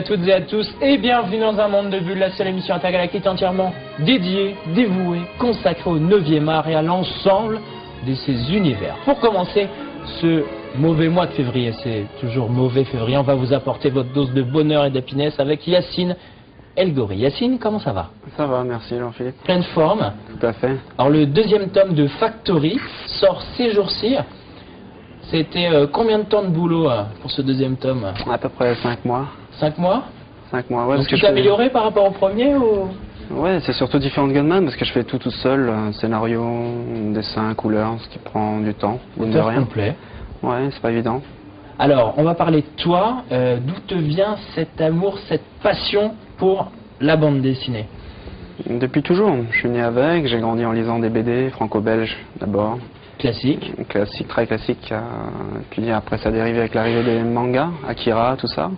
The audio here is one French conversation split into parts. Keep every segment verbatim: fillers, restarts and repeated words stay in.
à toutes et à tous et bienvenue dans un monde de bulles, la seule émission intergalactique entièrement dédiée, dévouée, consacrée au neuvième art et à l'ensemble de ses univers. Pour commencer ce mauvais mois de février, c'est toujours mauvais février, on va vous apporter votre dose de bonheur et d'happiness avec Yacine El Ghouri. Yacine, comment ça va? Ça va, merci Jean-Philippe. Pleine forme. Tout à fait. Alors le deuxième tome de Factory sort ces jours-ci. C'était euh, combien de temps de boulot euh, pour ce deuxième tome? À peu près cinq mois. cinq mois? cinq mois, ouais. Donc tu t'es amélioré par rapport au premier ou... Ouais, c'est surtout différent de Gunman parce que je fais tout tout seul, euh, scénario, dessin, couleur, ce qui prend du temps. Auteur complet. Ouais, c'est pas évident. Alors, on va parler de toi. Euh, D'où te vient cet amour, cette passion pour la bande dessinée? Depuis toujours. Je suis né avec, j'ai grandi en lisant des B D franco-belges d'abord. Classique. Classique, très classique. Euh, puis après, ça a dérivé avec l'arrivée des mangas, Akira, tout ça.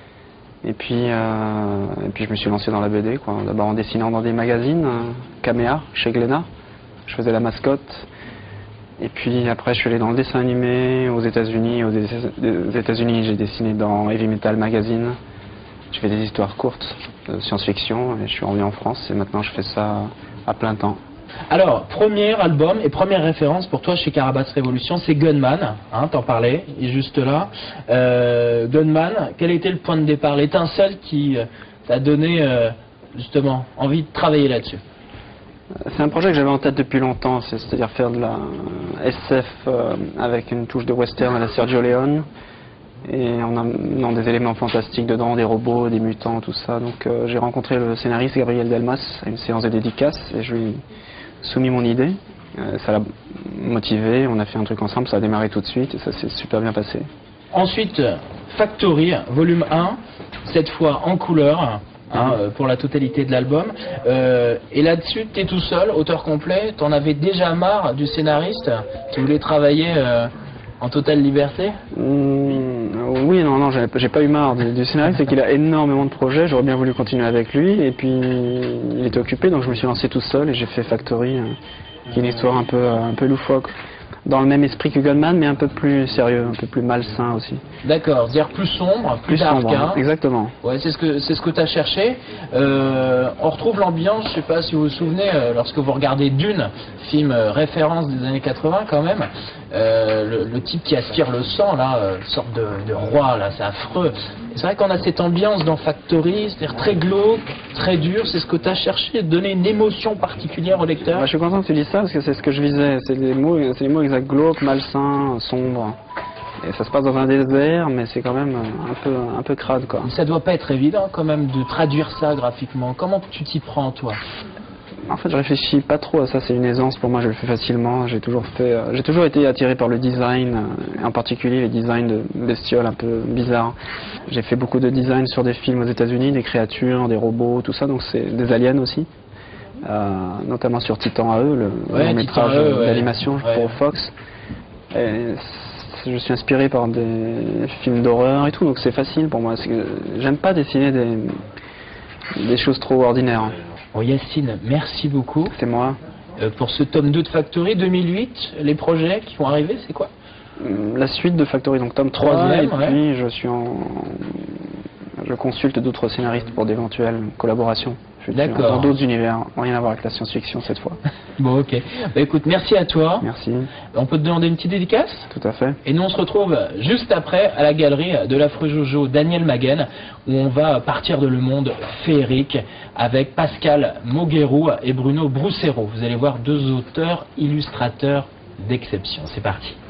Et puis, euh, et puis je me suis lancé dans la B D, quoi. D'abord en dessinant dans des magazines, euh, Kamea, chez Glénat. Je faisais la mascotte. Et puis après, je suis allé dans le dessin animé aux États-Unis. Aux États-Unis, j'ai dessiné dans Heavy Metal Magazine. Je fais des histoires courtes de science-fiction et je suis revenu en France et maintenant je fais ça à plein temps. Alors, premier album et première référence pour toi chez Carabasse Révolution, c'est Gunman, hein, t'en parlais, il est juste là. Euh, Gunman, quel était le point de départ, l'étincelle qui euh, t'a donné euh, justement envie de travailler là-dessus? C'est un projet que j'avais en tête depuis longtemps, c'est-à-dire faire de la S F euh, avec une touche de western à la Sergio Leone. Et en amenant des éléments fantastiques dedans, des robots, des mutants, tout ça. Donc euh, j'ai rencontré le scénariste Gabriel Delmas à une séance de dédicace et je lui ai soumis mon idée. Euh, ça l'a motivé, on a fait un truc ensemble, ça a démarré tout de suite et ça s'est super bien passé. Ensuite, Factory, volume un, cette fois en couleur, hein, mmh. pour la totalité de l'album. Euh, et là-dessus, tu es tout seul, auteur complet, t'en avais déjà marre du scénariste qui voulait travailler euh, en totale liberté? mmh, Oui, non, non, j'ai pas eu marre du, du scénariste, c'est qu'il a énormément de projets, j'aurais bien voulu continuer avec lui, et puis il était occupé, donc je me suis lancé tout seul et j'ai fait Factory, euh, qui est une histoire un peu, un peu loufoque, dans le même esprit que Gunman, mais un peu plus sérieux, un peu plus malsain aussi. D'accord, c'est-à-dire plus sombre, plus, plus dark, sombre, hein. Exactement. Ouais, c'est ce que c'est ce que tu as cherché. Euh, on retrouve l'ambiance, je sais pas si vous vous souvenez, euh, lorsque vous regardez Dune, film euh, référence des années quatre-vingts quand même, euh, le, le type qui aspire le sang, là, euh, sorte de, de roi, là, c'est affreux. C'est vrai qu'on a cette ambiance dans Factory, c'est-à-dire très glauque, très dur, c'est ce que tu as cherché, donner une émotion particulière au lecteur. Bah, je suis content que tu dises ça parce que c'est ce que je visais, c'est les mots, c'est les mots exacts, glauque, malsain, sombre. Et ça se passe dans un désert, mais c'est quand même un peu, un peu crade, quoi. Ça doit pas être évident quand même de traduire ça graphiquement. Comment tu t'y prends, toi? En fait, je réfléchis pas trop à ça, c'est une aisance pour moi, je le fais facilement. J'ai toujours fait, euh, j'ai toujours été attiré par le design, euh, en particulier les designs de bestioles un peu bizarres. J'ai fait beaucoup de design sur des films aux États-Unis, des créatures, des robots, tout ça, donc c'est des aliens aussi. Euh, notamment sur Titan A E, le ouais, long métrage ouais. d'animation ouais. pour Fox. Et je suis inspiré par des films d'horreur et tout, donc c'est facile pour moi. J'aime pas dessiner des, des choses trop ordinaires. Bon, Yacine, merci beaucoup. C'est moi. Euh, pour ce tome deux de Factory, deux mille huit, les projets qui vont arriver, c'est quoi? La suite de Factory, donc tome trois, et ouais. puis je suis en... je consulte d'autres scénaristes pour d'éventuelles collaborations. D'accord. Dans d'autres univers, rien à voir avec la science-fiction cette fois. Bon, ok. Bah écoute, merci à toi. Merci. On peut te demander une petite dédicace? Tout à fait. Et nous on se retrouve juste après à la galerie de l'affreux Jojo Daniel Maguen, où on va partir de le monde féerique avec Pascal Moguerou et Bruno Broussero. Vous allez voir deux auteurs, illustrateurs d'exception. C'est parti.